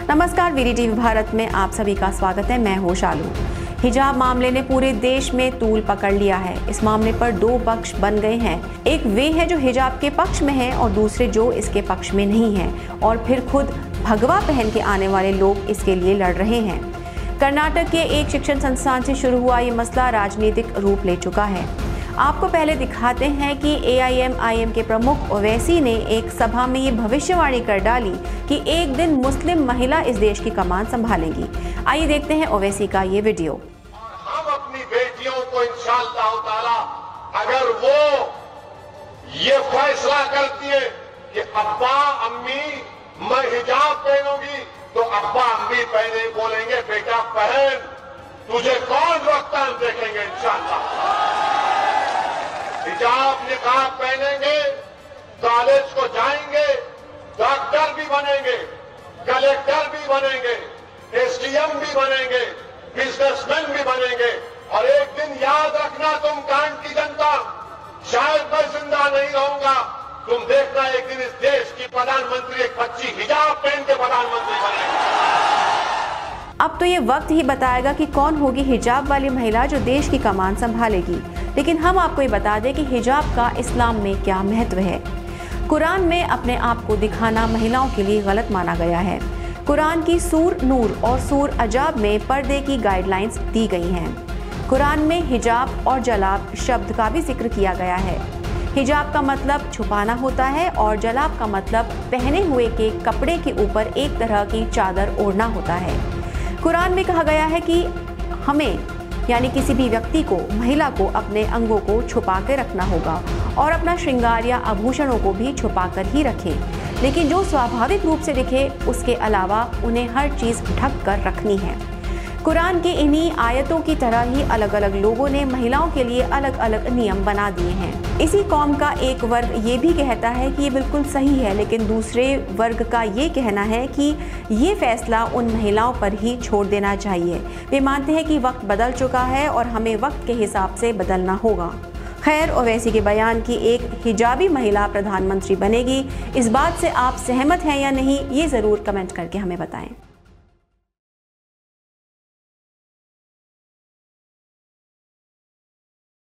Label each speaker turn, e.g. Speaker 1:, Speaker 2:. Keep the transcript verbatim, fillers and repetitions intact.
Speaker 1: नमस्कार, VD TV Bharat में आप सभी का स्वागत है। मैं हूं शालू। हिजाब मामले ने पूरे देश में तूल पकड़ लिया है। इस मामले पर दो पक्ष बन गए हैं। एक वे है जो हिजाब के पक्ष में है और दूसरे जो इसके पक्ष में नहीं है, और फिर खुद भगवा पहन के आने वाले लोग इसके लिए लड़ रहे हैं। कर्नाटक के एक शिक्षण संस्थान से शुरू हुआ ये मसला राजनीतिक रूप ले चुका है। आपको पहले दिखाते हैं कि ए आई एम आई एम के प्रमुख ओवैसी ने एक सभा में ये भविष्यवाणी कर डाली कि एक दिन मुस्लिम महिला इस देश की कमान संभालेंगी। आइए देखते हैं ओवैसी का ये वीडियो।
Speaker 2: हम अपनी बेटियों को इंशाअल्लाह ताला अगर वो ये फैसला करती है कि अब्बा अम्मी मैं हिजाब पहनूंगी, तो अब्बा अम्मी पहने बोलेंगे बेटा पहन, तुझे कौन रोकता हम देखेंगे इंशाअल्लाह। हिजाब निकाब पहनेंगे, कॉलेज को जाएंगे, डॉक्टर भी बनेंगे, कलेक्टर भी बनेंगे, एस डी एम भी बनेंगे, बिजनेसमैन भी बनेंगे। और एक दिन याद रखना तुम कांड की जनता, शायद मैं जिंदा नहीं रहूंगा, तुम देखना एक दिन इस देश की प्रधानमंत्री एक बच्ची हिजाब पहन के प्रधानमंत्री बनेगी।
Speaker 1: अब तो ये वक्त ही बताएगा कि कौन होगी हिजाब वाली महिला जो देश की कमान संभालेगी। लेकिन हम आपको ये बता दें कि हिजाब का इस्लाम में क्या महत्व है। कुरान में अपने आप को दिखाना महिलाओं के लिए गलत माना गया है। कुरान की सूर नूर और सूर अजाब में पर्दे की गाइडलाइंस दी गई हैं। कुरान में हिजाब और जलाब शब्द का भी जिक्र किया गया है। हिजाब का मतलब छुपाना होता है और जलाब का मतलब पहने हुए के कपड़े के ऊपर एक तरह की चादर ओढ़ना होता है। कुरान में कहा गया है कि हमें यानी किसी भी व्यक्ति को, महिला को अपने अंगों को छुपा के रखना होगा और अपना श्रृंगार या आभूषणों को भी छुपा कर ही रखें, लेकिन जो स्वाभाविक रूप से दिखे उसके अलावा उन्हें हर चीज़ ढक कर रखनी है। कुरान की इन्हीं आयतों की तरह ही अलग अलग लोगों ने महिलाओं के लिए अलग अलग नियम बना दिए हैं। इसी कौम का एक वर्ग ये भी कहता है कि ये बिल्कुल सही है, लेकिन दूसरे वर्ग का ये कहना है कि ये फैसला उन महिलाओं पर ही छोड़ देना चाहिए। वे मानते हैं कि वक्त बदल चुका है और हमें वक्त के हिसाब से बदलना होगा। खैर, ओवैसी के बयान की एक हिजाबी महिला प्रधानमंत्री बनेगी, इस बात से आप सहमत हैं या नहीं, ये ज़रूर कमेंट करके हमें बताएं।